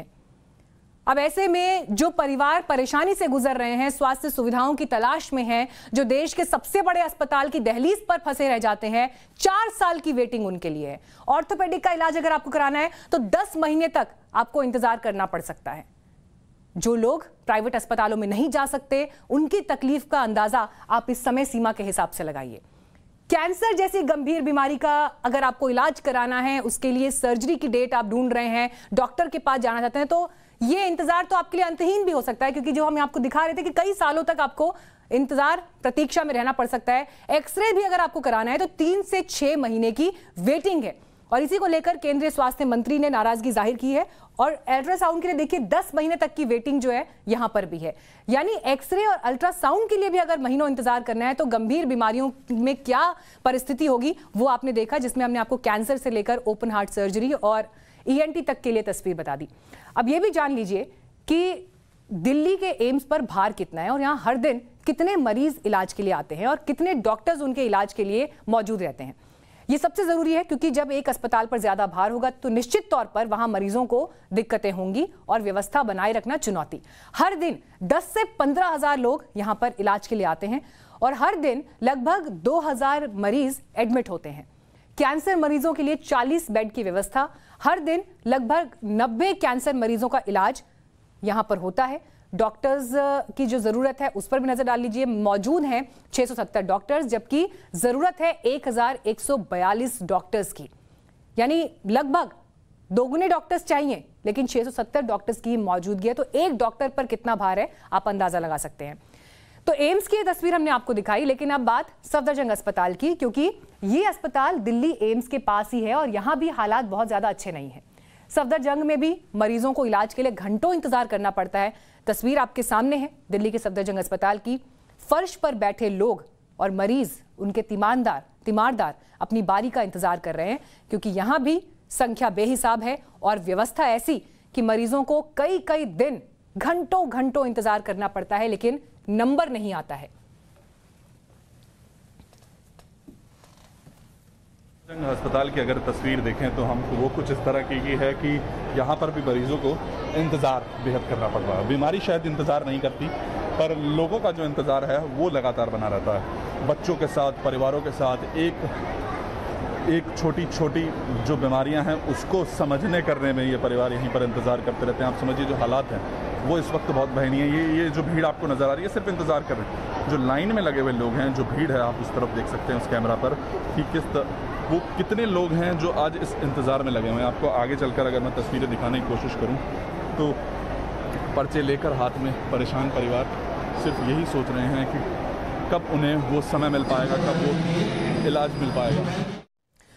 अब ऐसे में जो परिवार परेशानी से गुजर रहे हैं, स्वास्थ्य सुविधाओं की तलाश में हैं, जो देश के सबसे बड़े अस्पताल की दहलीज पर फंसे रह जाते हैं, 4 साल की वेटिंग उनके लिए है। ऑर्थोपेडिक का इलाज अगर आपको कराना है तो 10 महीने तक आपको इंतजार करना पड़ सकता है। जो लोग प्राइवेट अस्पतालों में नहीं जा सकते, उनकी तकलीफ का अंदाजा आप इस समय सीमा के हिसाब से लगाइए। कैंसर जैसी गंभीर बीमारी का अगर आपको इलाज कराना है, उसके लिए सर्जरी की डेट आप ढूंढ रहे हैं, डॉक्टर के पास जाना चाहते हैं, तो ये इंतजार तो आपके लिए अंतहीन भी हो सकता है, क्योंकि जो हम आपको दिखा रहे थे कि कई सालों तक आपको इंतजार प्रतीक्षा में रहना पड़ सकता है। एक्सरे भी अगर आपको कराना है तो 3 से 6 महीने की वेटिंग है। और इसी को लेकर केंद्रीय स्वास्थ्य मंत्री ने नाराजगी जाहिर की है। और अल्ट्रासाउंड के लिए देखिए 10 महीने तक की वेटिंग जो है यहां पर भी है। यानी एक्सरे और अल्ट्रासाउंड के लिए भी अगर महीनों इंतजार करना है तो गंभीर बीमारियों में क्या परिस्थिति होगी वो आपने देखा, जिसमें हमने आपको कैंसर से लेकर ओपन हार्ट सर्जरी और ईएनटी तक के लिए तस्वीर बता दी। अब यह भी जान लीजिए कि दिल्ली के एम्स पर भार कितना है और यहां हर दिन कितने मरीज इलाज के लिए आते हैं और कितने डॉक्टर्स उनके इलाज के लिए मौजूद रहते हैं। ये सबसे जरूरी है, क्योंकि जब एक अस्पताल पर ज्यादा भार होगा तो निश्चित तौर पर वहां मरीजों को दिक्कतें होंगी और व्यवस्था बनाए रखना चुनौती। हर दिन 10 से 15 हजार लोग यहां पर इलाज के लिए आते हैं और हर दिन लगभग 2000 मरीज एडमिट होते हैं। कैंसर मरीजों के लिए 40 बेड की व्यवस्था, हर दिन लगभग 90 कैंसर मरीजों का इलाज यहां पर होता है। डॉक्टर्स की जो जरूरत है उस पर भी नजर डाल लीजिए। मौजूद हैं 670 डॉक्टर्स, जबकि जरूरत है 1142 डॉक्टर्स की। यानी लगभग दोगुने डॉक्टर्स चाहिए, लेकिन 670 डॉक्टर्स की मौजूदगी है, तो एक डॉक्टर पर कितना भार है आप अंदाजा लगा सकते हैं। तो एम्स की तस्वीर हमने आपको दिखाई, लेकिन अब बात सफदरजंग अस्पताल की, क्योंकि ये अस्पताल दिल्ली एम्स के पास ही है और यहां भी हालात बहुत ज्यादा अच्छे नहीं है। सफदरजंग में भी मरीजों को इलाज के लिए घंटों इंतजार करना पड़ता है। तस्वीर आपके सामने है दिल्ली के सफदरजंग अस्पताल की। फर्श पर बैठे लोग और मरीज, उनके तीमारदार अपनी बारी का इंतजार कर रहे हैं, क्योंकि यहां भी संख्या बेहिसाब है और व्यवस्था ऐसी कि मरीजों को कई कई दिन घंटों इंतजार करना पड़ता है, लेकिन नंबर नहीं आता है। अस्पताल की अगर तस्वीर देखें तो हमको वो कुछ इस तरह की है कि यहाँ पर भी मरीजों को इंतज़ार बेहद करना पड़ रहा है। बीमारी शायद इंतज़ार नहीं करती, पर लोगों का जो इंतज़ार है वो लगातार बना रहता है। बच्चों के साथ, परिवारों के साथ एक छोटी जो बीमारियां हैं उसको समझने करने में ये परिवार यहीं पर इंतज़ार करते रहते हैं। आप समझिए जो हालात हैं वो इस वक्त बहुत भयानक है। ये जो भीड़ आपको नज़र आ रही है सिर्फ इंतज़ार कर रहे हैं। जो लाइन में लगे हुए लोग हैं, जो भीड़ है, आप उस तरफ देख सकते हैं उस कैमरा पर कि वो कितने लोग हैं जो आज इस इंतज़ार में लगे हुए हैं। आपको आगे चलकर अगर मैं तस्वीरें दिखाने की कोशिश करूं तो पर्चे लेकर हाथ में परेशान परिवार सिर्फ यही सोच रहे हैं कि कब उन्हें वो समय मिल पाएगा, कब वो इलाज मिल पाएगा।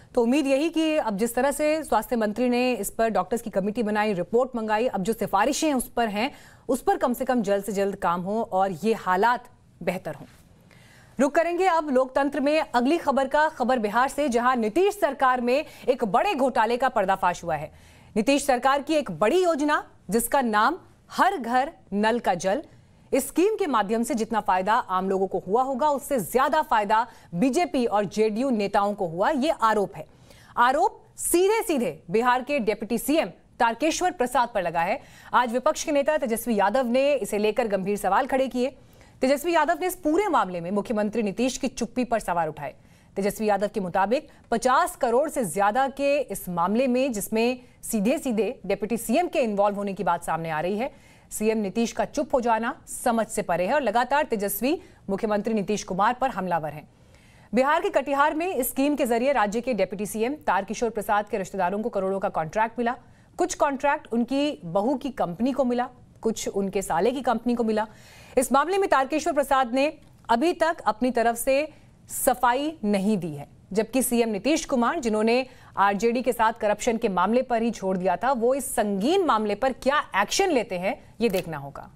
तो उम्मीद यही कि अब जिस तरह से स्वास्थ्य मंत्री ने इस पर डॉक्टर्स की कमेटी बनाई, रिपोर्ट मंगाई, अब जो सिफारिशें उस पर हैं उस पर कम से कम जल्द से जल्द काम हो और ये हालात बेहतर हों। रुक करेंगे अब लोकतंत्र में अगली खबर का, खबर बिहार से, जहां नीतीश सरकार में एक बड़े घोटाले का पर्दाफाश हुआ है। नीतीश सरकार की एक बड़ी योजना जिसका नाम हर घर नल का जल, इस स्कीम के माध्यम से जितना फायदा आम लोगों को हुआ होगा उससे ज्यादा फायदा बीजेपी और जेडीयू नेताओं को हुआ, ये आरोप है। आरोप सीधे सीधे बिहार के डिप्टी सीएम तारकेश्वर प्रसाद पर लगा है। आज विपक्ष के नेता तेजस्वी यादव ने इसे लेकर गंभीर सवाल खड़े किए। तेजस्वी यादव ने इस पूरे मामले में मुख्यमंत्री नीतीश की चुप्पी पर सवाल उठाए। तेजस्वी यादव के मुताबिक 50 करोड़ से ज्यादा के इस मामले में, जिसमें सीधे सीधे डिप्टी सीएम के इन्वॉल्व होने की बात सामने आ रही है, सीएम नीतीश का चुप हो जाना समझ से परे है और लगातार तेजस्वी मुख्यमंत्री नीतीश कुमार पर हमलावर हैं। बिहार के कटिहार में इस स्कीम के जरिए राज्य के डिप्टी सीएम तारकिशोर प्रसाद के रिश्तेदारों को करोड़ों का कॉन्ट्रैक्ट मिला। कुछ कॉन्ट्रैक्ट उनकी बहू की कंपनी को मिला, कुछ उनके साले की कंपनी को मिला। इस मामले में तारकेश्वर प्रसाद ने अभी तक अपनी तरफ से सफाई नहीं दी है, जबकि सीएम नीतीश कुमार, जिन्होंने आरजेडी के साथ करप्शन के मामले पर ही छोड़ दिया था, वो इस संगीन मामले पर क्या एक्शन लेते हैं ये देखना होगा।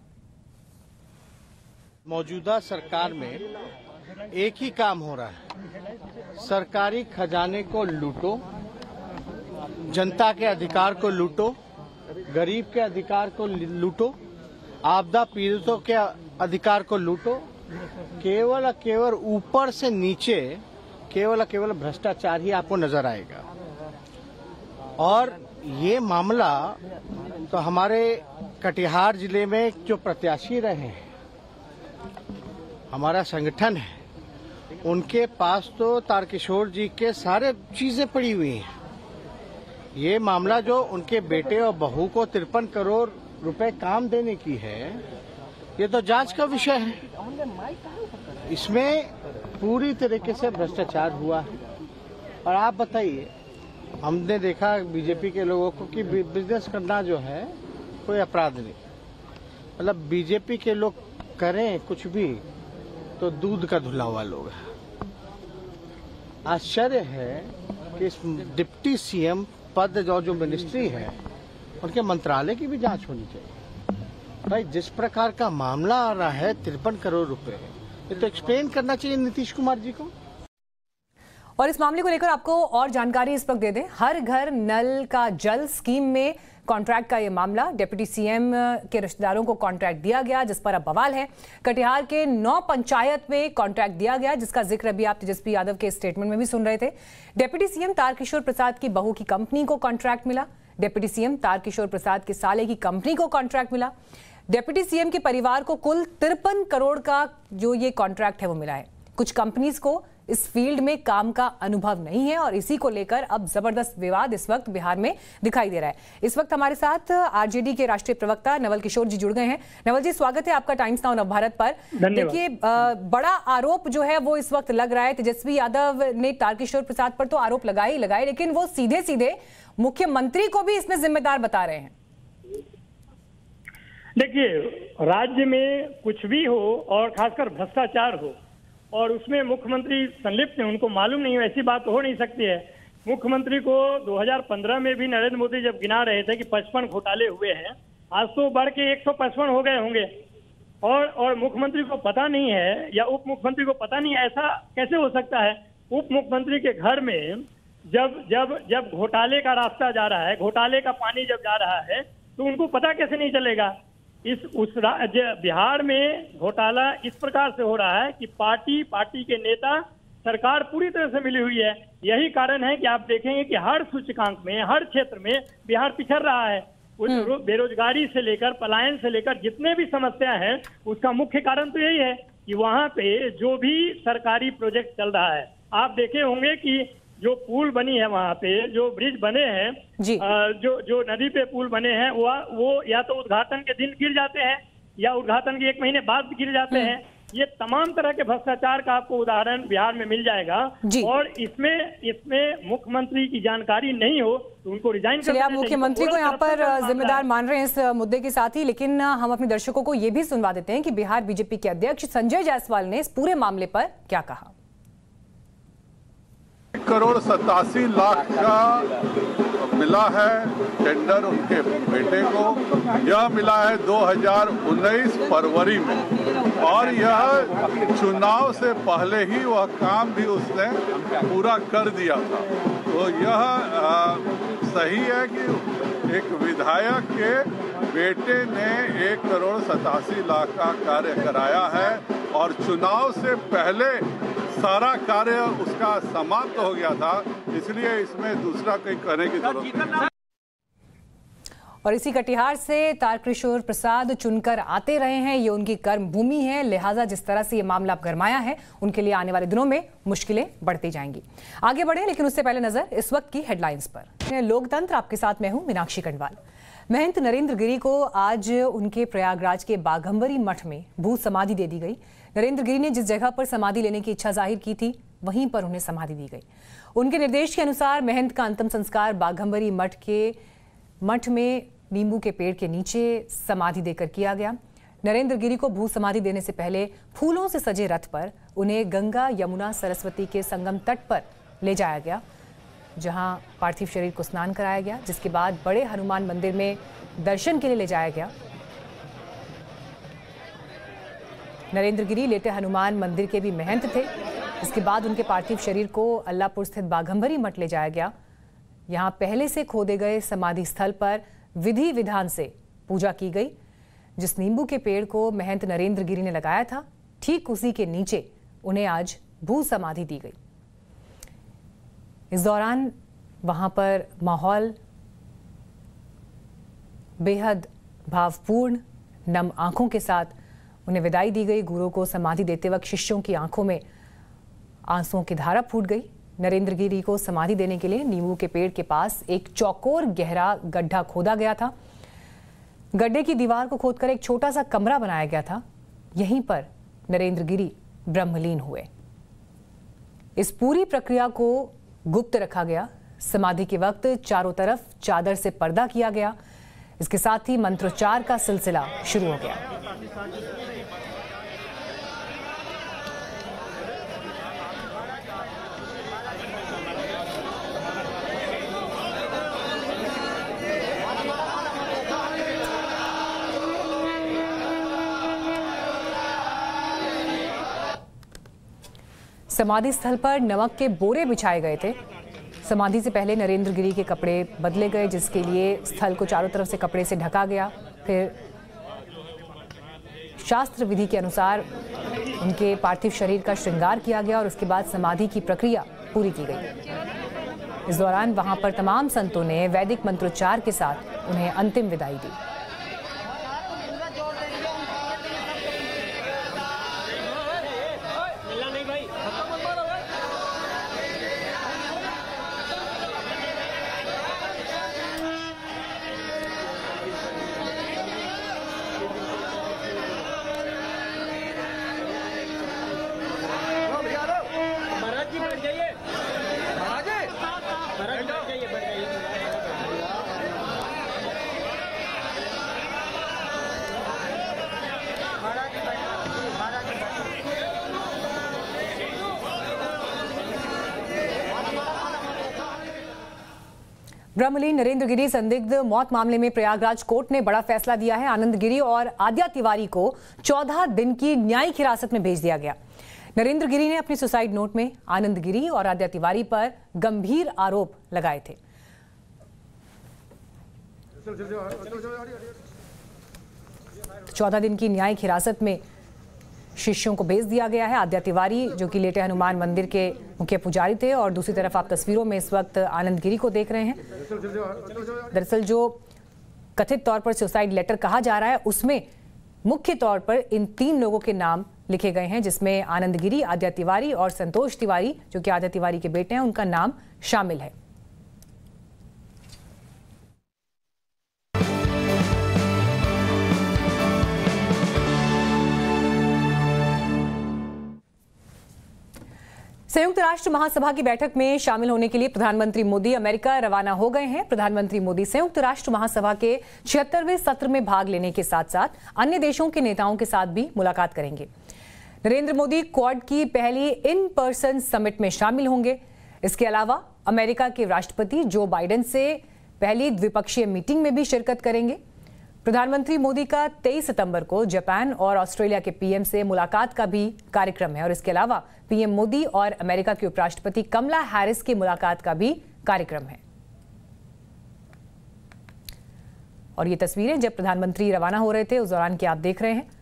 मौजूदा सरकार में एक ही काम हो रहा है, सरकारी खजाने को लूटो, जनता के अधिकार को लूटो, गरीब के अधिकार को लूटो, आपदा पीड़ितों के अधिकार को लूटो। केवल केवल ऊपर से नीचे केवल भ्रष्टाचार ही आपको नजर आएगा। और ये मामला तो हमारे कटिहार जिले में जो प्रत्याशी रहे हैं, हमारा संगठन है, उनके पास तो तारकिशोर जी के सारे चीजें पड़ी हुई हैं। ये मामला जो उनके बेटे और बहू को 53 करोड़ रुपए काम देने की है, ये तो जांच का विषय है। इसमें पूरी तरीके से भ्रष्टाचार हुआ है। और आप बताइए, हमने देखा बीजेपी के लोगों को कि बिजनेस करना जो है कोई अपराध नहीं, मतलब बीजेपी के लोग करें कुछ भी तो दूध का धुला हुआ लोग है। आश्चर्य है कि इस डिप्टी सीएम पद जो मिनिस्ट्री है, उनके मंत्रालय की भी जांच होनी चाहिए। भाई, जिस प्रकार का मामला आ रहा है 53 करोड़ रुपए, ये तो एक्सप्लेन करना चाहिए नीतीश कुमार जी को। और इस मामले को लेकर आपको और जानकारी इस वक्त दे दें। हर घर नल का जल स्कीम में कॉन्ट्रैक्ट का ये मामला, डिप्टी सीएम के रिश्तेदारों को कॉन्ट्रैक्ट दिया गया, जिस पर अब बवाल है। कटिहार के 9 पंचायत में कॉन्ट्रैक्ट दिया गया, जिसका जिक्र अभी आप तेजस्वी यादव के स्टेटमेंट में भी सुन रहे थे। डिप्टी सीएम तारकिशोर प्रसाद की बहू की कंपनी को कॉन्ट्रैक्ट मिला। डिप्टी सीएम तारकिशोर प्रसाद के साले की कंपनी को कॉन्ट्रैक्ट मिला। डिप्टी सीएम के परिवार को कुल 53 करोड़ का जो ये कॉन्ट्रैक्ट है वो मिला है। कुछ कंपनीज को इस फील्ड में काम का अनुभव नहीं है और इसी को लेकर अब जबरदस्त विवाद इस वक्त बिहार में दिखाई दे रहा है। इस वक्त हमारे साथ आरजेडी के राष्ट्रीय प्रवक्ता नवल किशोर जी जुड़ गए हैं। नवल जी, स्वागत है आपका टाइम्स नाउ नवभारत पर। देखिए, बड़ा आरोप जो है वो इस वक्त लग रहा है। तेजस्वी यादव ने तारकिशोर प्रसाद पर तो आरोप लगाए, लेकिन वो सीधे सीधे मुख्यमंत्री को भी इसमें जिम्मेदार बता रहे हैं। देखिए, राज्य में कुछ भी हो और खासकर भ्रष्टाचार हो और उसमें मुख्यमंत्री संलिप्त हैं, उनको मालूम नहीं है, ऐसी बात हो नहीं सकती है। मुख्यमंत्री को 2015 में भी नरेंद्र मोदी जब गिना रहे थे कि 55 घोटाले हुए हैं, आज तो बढ़ के 155 हो गए होंगे और मुख्यमंत्री को पता नहीं है या उप मुख्यमंत्री को पता नहीं है। ऐसा कैसे हो सकता है? उप मुख्यमंत्री के घर में जब घोटाले का रास्ता जा रहा है, घोटाले का पानी जब जा रहा है, तो उनको पता कैसे नहीं चलेगा? बिहार में घोटाला इस प्रकार से हो रहा है कि पार्टी के नेता, सरकार पूरी तरह से मिली हुई है। यही कारण है कि आप देखेंगे कि हर सूचकांक में, हर क्षेत्र में बिहार पिछड़ रहा है। बेरोजगारी से लेकर, पलायन से लेकर जितने भी समस्या है, उसका मुख्य कारण तो यही है कि वहां पे जो भी सरकारी प्रोजेक्ट चल रहा है, आप देखे होंगे कि जो पुल बनी है वहां पे, जो ब्रिज बने हैं, जो नदी पे पुल बने हैं, वो या तो उद्घाटन के दिन गिर जाते हैं या उद्घाटन के 1 महीने बाद गिर जाते हैं। ये तमाम तरह के भ्रष्टाचार का आपको उदाहरण बिहार में मिल जाएगा। और इसमें मुख्यमंत्री की जानकारी नहीं हो तो उनको रिजाइन कर देना चाहिए। आप मुख्यमंत्री को यहाँ पर जिम्मेदार मान रहे हैं इस मुद्दे के साथ ही, लेकिन हम अपने दर्शकों को ये भी सुनवा देते हैं कि बिहार बीजेपी के अध्यक्ष संजय जायसवाल ने इस पूरे मामले पर क्या कहा। 1,87,00,000 का मिला है टेंडर उनके बेटे को। यह मिला है 2019 फरवरी में और यह चुनाव से पहले ही वह काम भी उसने पूरा कर दिया था। तो यह सही है कि एक विधायक के बेटे ने 1,87,00,000 का कार्य कराया है और चुनाव से पहले सारा कार्य उसका समाप्त हो गया था, इसलिए इसमें दूसरा कहीं करने की जरूरत नहीं। और इसी कटिहार से तारकिशोर प्रसाद चुनकर आते रहे हैं। ये उनकी कर्म भूमि है, लिहाजा जिस तरह से ये मामला गरमाया है उनके लिए आने वाले दिनों में मुश्किलें बढ़ती जाएंगी। आगे बढ़े लेकिन उससे पहले नजर इस वक्त की हेडलाइंस पर। लोकतंत्र आपके साथ मैं हूं मीनाक्षी कंडवाल। महंत नरेंद्र गिरी को आज उनके प्रयागराज के बाघंबरी मठ में भू समाधि दे दी गई। नरेंद्र गिरी ने जिस जगह पर समाधि लेने की इच्छा जाहिर की थी वहीं पर उन्हें समाधि दी गई। उनके निर्देश के अनुसार महंत का अंतिम संस्कार बाघंबरी मठ में नींबू के पेड़ के नीचे समाधि देकर किया गया। नरेंद्र गिरी को भू समाधि देने से पहले फूलों से सजे रथ पर उन्हें गंगा यमुना सरस्वती के संगम तट पर ले जाया गया, जहां पार्थिव शरीर को स्नान कराया गया, जिसके बाद बड़े हनुमान मंदिर में दर्शन के लिए ले जाया गया। नरेंद्र गिरी लेटे हनुमान मंदिर के भी महंत थे। इसके बाद उनके पार्थिव शरीर को अल्लाहपुर स्थित बाघंबरी मठ ले जाया गया। यहां पहले से खोदे गए समाधि स्थल पर विधि विधान से पूजा की गई। जिस नींबू के पेड़ को महंत नरेंद्र गिरी ने लगाया था, ठीक उसी के नीचे उन्हें आज भू समाधि दी गई। इस दौरान वहां पर माहौल बेहद भावपूर्ण, नम आंखों के साथ उन्हें विदाई दी गई। गुरु को समाधि देते वक्त शिष्यों की आंखों में आंसुओं की धारा फूट गई। नरेंद्र गिरी को समाधि देने के लिए नींबू के पेड़ के पास एक चौकोर गहरा गड्ढा खोदा गया था। गड्ढे की दीवार को खोदकर एक छोटा सा कमरा बनाया गया था। यहीं पर नरेंद्र गिरी ब्रह्मलीन हुए। इस पूरी प्रक्रिया को गुप्त रखा गया। समाधि के वक्त चारों तरफ चादर से पर्दा किया गया। इसके साथ ही मंत्रोच्चार का सिलसिला शुरू हो गया। समाधि स्थल पर नमक के बोरे बिछाए गए थे। समाधि से पहले नरेंद्र गिरी के कपड़े बदले गए, जिसके लिए स्थल को चारों तरफ से कपड़े से ढका गया। फिर शास्त्र विधि के अनुसार उनके पार्थिव शरीर का श्रृंगार किया गया और उसके बाद समाधि की प्रक्रिया पूरी की गई। इस दौरान वहां पर तमाम संतों ने वैदिक मंत्रोच्चार के साथ उन्हें अंतिम विदाई दी। ब्रह्मलीन नरेंद्र गिरी संदिग्ध मौत मामले में प्रयागराज कोर्ट ने बड़ा फैसला दिया है। आनंद गिरी और आद्या तिवारी को 14 दिन की न्यायिक हिरासत में भेज दिया गया। नरेंद्र गिरी ने अपनी सुसाइड नोट में आनंद गिरी और आद्या तिवारी पर गंभीर आरोप लगाए थे। चौदह दिन की न्यायिक हिरासत में शिष्यों को भेज दिया गया है। आद्या तिवारी जो कि लेटे हनुमान मंदिर के मुख्य पुजारी थे और दूसरी तरफ आप तस्वीरों में इस वक्त आनंद गिरी को देख रहे हैं। दरअसल जो कथित तौर पर सुसाइड लेटर कहा जा रहा है उसमें मुख्य तौर पर इन 3 लोगों के नाम लिखे गए हैं, जिसमें आनंद गिरी, आद्या तिवारी और संतोष तिवारी जो कि आद्या तिवारी के बेटे हैं, उनका नाम शामिल है। संयुक्त राष्ट्र महासभा की बैठक में शामिल होने के लिए प्रधानमंत्री मोदी अमेरिका रवाना हो गए हैं। प्रधानमंत्री मोदी संयुक्त राष्ट्र महासभा के 76वें सत्र में भाग लेने के साथ साथ अन्य देशों के नेताओं के साथ भी मुलाकात करेंगे। नरेंद्र मोदी क्वाड की पहली इन पर्सन समिट में शामिल होंगे। इसके अलावा अमेरिका के राष्ट्रपति जो बाइडेन से पहली द्विपक्षीय मीटिंग में भी शिरकत करेंगे। प्रधानमंत्री मोदी का 23 सितंबर को जापान और ऑस्ट्रेलिया के पीएम से मुलाकात का भी कार्यक्रम है और इसके अलावा पीएम मोदी और अमेरिका के उपराष्ट्रपति कमला हैरिस की मुलाकात का भी कार्यक्रम है। और ये तस्वीरें जब प्रधानमंत्री रवाना हो रहे थे उस दौरान की आप देख रहे हैं।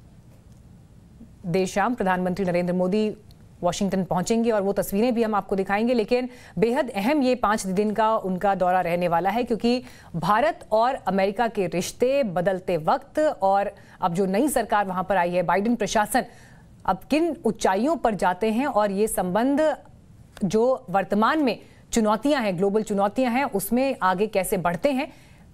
देर शाम प्रधानमंत्री नरेंद्र मोदी वॉशिंगटन पहुंचेंगे और वो तस्वीरें भी हम आपको दिखाएंगे, लेकिन बेहद अहम ये 5 दिन का उनका दौरा रहने वाला है क्योंकि भारत और अमेरिका के रिश्ते बदलते वक्त और अब जो नई सरकार वहां पर आई है, बाइडेन प्रशासन अब किन ऊंचाइयों पर जाते हैं और ये संबंध जो वर्तमान में चुनौतियां हैं, ग्लोबल चुनौतियां हैं, उसमें आगे कैसे बढ़ते हैं,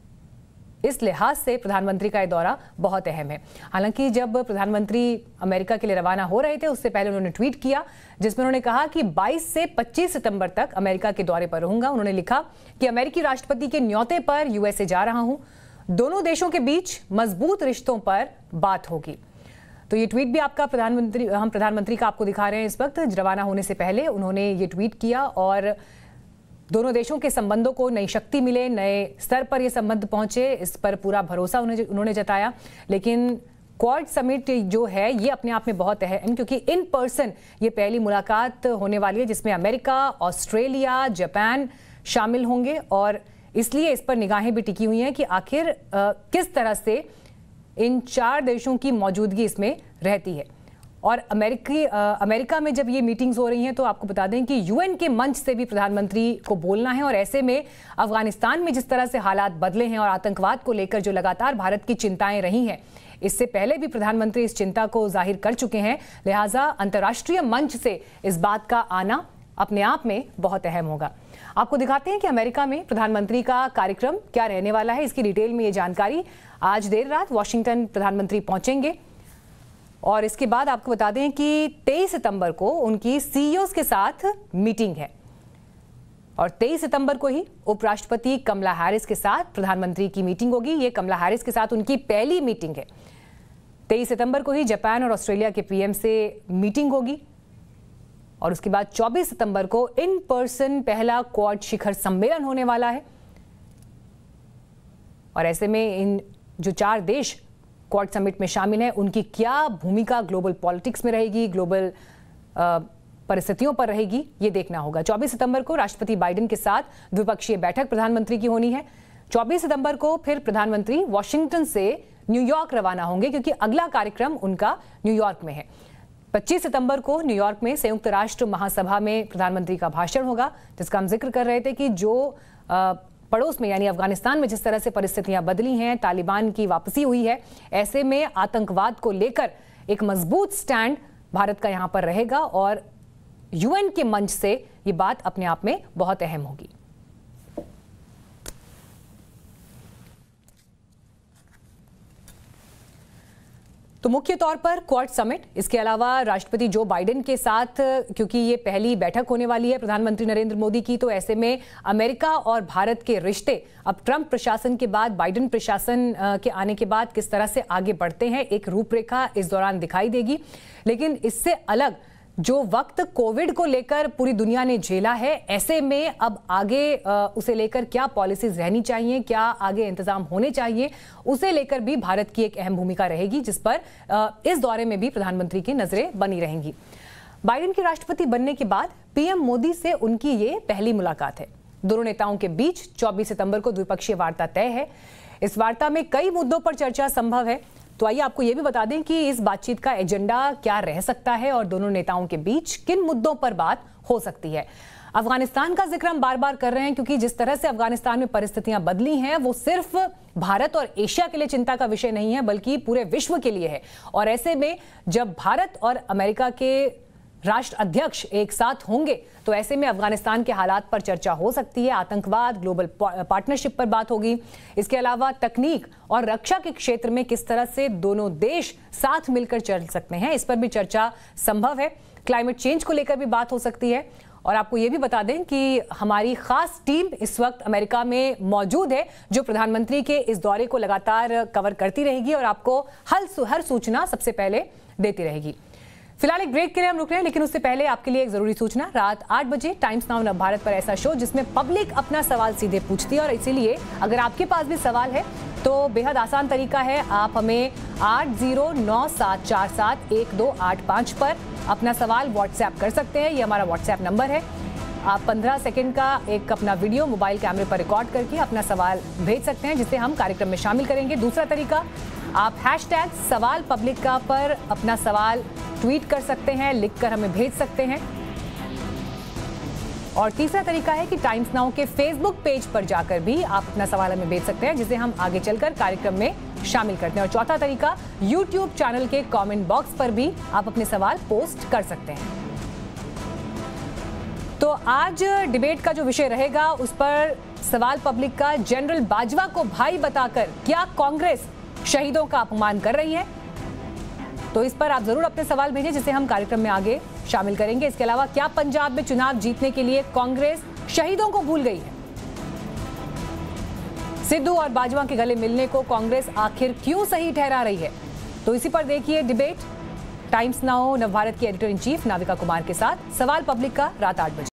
इस लिहाज से प्रधानमंत्री का यह दौरा बहुत अहम है। हालांकि जब प्रधानमंत्री अमेरिका के लिए रवाना हो रहे थे उससे पहले उन्होंने ट्वीट किया जिसमें उन्होंने कहा कि 22 से 25 सितंबर तक अमेरिका के दौरे पर रहूंगा। उन्होंने लिखा कि अमेरिकी राष्ट्रपति के न्योते पर यूएसए जा रहा हूं, दोनों देशों के बीच मजबूत रिश्तों पर बात होगी। तो ये ट्वीट भी आपका हम प्रधानमंत्री का आपको दिखा रहे हैं। इस वक्त रवाना होने से पहले उन्होंने ये ट्वीट किया और दोनों देशों के संबंधों को नई शक्ति मिले, नए स्तर पर ये संबंध पहुंचे, इस पर पूरा भरोसा उन्होंने जताया। लेकिन क्वाड समिट जो है ये अपने आप में बहुत अहम क्योंकि इन पर्सन ये पहली मुलाकात होने वाली है जिसमें अमेरिका, ऑस्ट्रेलिया, जापान शामिल होंगे और इसलिए इस पर निगाहें भी टिकी हुई हैं कि आखिर किस तरह से इन 4 देशों की मौजूदगी इसमें रहती है। और अमेरिका में जब ये मीटिंग्स हो रही हैं तो आपको बता दें कि यूएन के मंच से भी प्रधानमंत्री को बोलना है और ऐसे में अफगानिस्तान में जिस तरह से हालात बदले हैं और आतंकवाद को लेकर जो लगातार भारत की चिंताएं रही हैं, इससे पहले भी प्रधानमंत्री इस चिंता को जाहिर कर चुके हैं। लिहाजा अंतर्राष्ट्रीय मंच से इस बात का आना अपने आप में बहुत अहम होगा। आपको दिखाते हैं कि अमेरिका में प्रधानमंत्री का कार्यक्रम क्या रहने वाला है। इसकी डिटेल में ये जानकारी आज देर रात वॉशिंगटन प्रधानमंत्री पहुंचेंगे और इसके बाद आपको बता दें कि 23 सितंबर को उनकी सीईओज के साथ मीटिंग है और 23 सितंबर को ही उपराष्ट्रपति कमला हैरिस के साथ प्रधानमंत्री की मीटिंग होगी। ये कमला हैरिस के साथ उनकी पहली मीटिंग है। 23 सितंबर को ही जापान और ऑस्ट्रेलिया के पीएम से मीटिंग होगी और उसके बाद 24 सितंबर को इन पर्सन पहला क्वाड शिखर सम्मेलन होने वाला है। और ऐसे में इन जो 4 देश क्वाड समिट में शामिल हैं उनकी क्या भूमिका ग्लोबल पॉलिटिक्स में रहेगी, ग्लोबल परिस्थितियों पर रहेगी, ये देखना होगा। 24 सितंबर को राष्ट्रपति बाइडेन के साथ द्विपक्षीय बैठक प्रधानमंत्री की होनी है। 24 सितंबर को फिर प्रधानमंत्री वॉशिंगटन से न्यूयॉर्क रवाना होंगे क्योंकि अगला कार्यक्रम उनका न्यूयॉर्क में है। 25 सितंबर को न्यूयॉर्क में संयुक्त राष्ट्र महासभा में प्रधानमंत्री का भाषण होगा जिसका हम जिक्र कर रहे थे कि जो पड़ोस में यानी अफगानिस्तान में जिस तरह से परिस्थितियां बदली हैं, तालिबान की वापसी हुई है, ऐसे में आतंकवाद को लेकर एक मजबूत स्टैंड भारत का यहां पर रहेगा और यूएन के मंच से ये बात अपने आप में बहुत अहम होगी। तो मुख्य तौर पर क्वाड समिट, इसके अलावा राष्ट्रपति जो बाइडेन के साथ क्योंकि ये पहली बैठक होने वाली है प्रधानमंत्री नरेंद्र मोदी की, तो ऐसे में अमेरिका और भारत के रिश्ते अब ट्रंप प्रशासन के बाद, बाइडेन प्रशासन के आने के बाद किस तरह से आगे बढ़ते हैं, एक रूपरेखा इस दौरान दिखाई देगी। लेकिन इससे अलग जो वक्त कोविड को लेकर पूरी दुनिया ने झेला है, ऐसे में अब आगे उसे लेकर क्या पॉलिसीज रहनी चाहिए, क्या आगे इंतजाम होने चाहिए, उसे लेकर भी भारत की एक अहम भूमिका रहेगी जिस पर इस दौरे में भी प्रधानमंत्री की नजरें बनी रहेंगी। बाइडेन के राष्ट्रपति बनने के बाद पीएम मोदी से उनकी ये पहली मुलाकात है। दोनों नेताओं के बीच 24 सितंबर को द्विपक्षीय वार्ता तय है। इस वार्ता में कई मुद्दों पर चर्चा संभव है। तो आइए आपको यह भी बता दें कि इस बातचीत का एजेंडा क्या रह सकता है और दोनों नेताओं के बीच किन मुद्दों पर बात हो सकती है। अफगानिस्तान का जिक्र हम बार बार कर रहे हैं क्योंकि जिस तरह से अफगानिस्तान में परिस्थितियां बदली हैं वो सिर्फ भारत और एशिया के लिए चिंता का विषय नहीं है बल्कि पूरे विश्व के लिए है। और ऐसे में जब भारत और अमेरिका के राष्ट्र अध्यक्ष एक साथ होंगे तो ऐसे में अफगानिस्तान के हालात पर चर्चा हो सकती है, आतंकवाद, ग्लोबल पार्टनरशिप पर बात होगी। इसके अलावा तकनीक और रक्षा के क्षेत्र में किस तरह से दोनों देश साथ मिलकर चल सकते हैं, इस पर भी चर्चा संभव है। क्लाइमेट चेंज को लेकर भी बात हो सकती है। और आपको यह भी बता दें कि हमारी खास टीम इस वक्त अमेरिका में मौजूद है जो प्रधानमंत्री के इस दौरे को लगातार कवर करती रहेगी और आपको हर सूचना सबसे पहले देती रहेगी। फिलहाल एक ब्रेक के लिए हम रुक रहे हैं, लेकिन उससे पहले आपके लिए एक जरूरी सूचना। रात 8 बजे टाइम्स नाउ नव भारत पर ऐसा शो जिसमें पब्लिक अपना सवाल सीधे पूछती है, और इसीलिए अगर आपके पास भी सवाल है तो बेहद आसान तरीका है, आप हमें 8097471285 पर अपना सवाल व्हाट्सएप कर सकते हैं। ये हमारा व्हाट्सएप नंबर है। आप 15 सेकंड का एक अपना वीडियो मोबाइल कैमरे पर रिकॉर्ड करके अपना सवाल भेज सकते हैं, जिसे हम कार्यक्रम में शामिल करेंगे। दूसरा तरीका, आप #सवाल पब्लिक का पर अपना सवाल ट्वीट कर सकते हैं, लिखकर हमें भेज सकते हैं। और तीसरा तरीका है कि टाइम्स नाउ के फेसबुक पेज पर जाकर भी आप अपना सवाल हमें भेज सकते हैं, जिसे हम आगे चलकर कार्यक्रम में शामिल करते हैं। और चौथा तरीका, यूट्यूब चैनल के कमेंट बॉक्स पर भी आप अपने सवाल पोस्ट कर सकते हैं। तो आज डिबेट का जो विषय रहेगा उस पर सवाल पब्लिक का, जनरल बाजवा को भाई बताकर क्या कांग्रेस शहीदों का अपमान कर रही है? तो इस पर आप जरूर अपने सवाल भेजें, जिसे हम कार्यक्रम में आगे शामिल करेंगे। इसके अलावा क्या पंजाब में चुनाव जीतने के लिए कांग्रेस शहीदों को भूल गई है? सिद्धू और बाजवा के गले मिलने को कांग्रेस आखिर क्यों सही ठहरा रही है? तो इसी पर देखिए debate times now Nav Bharat की editor in chief Navika Kumar के साथ सवाल पब्लिक का रात 8 बजे।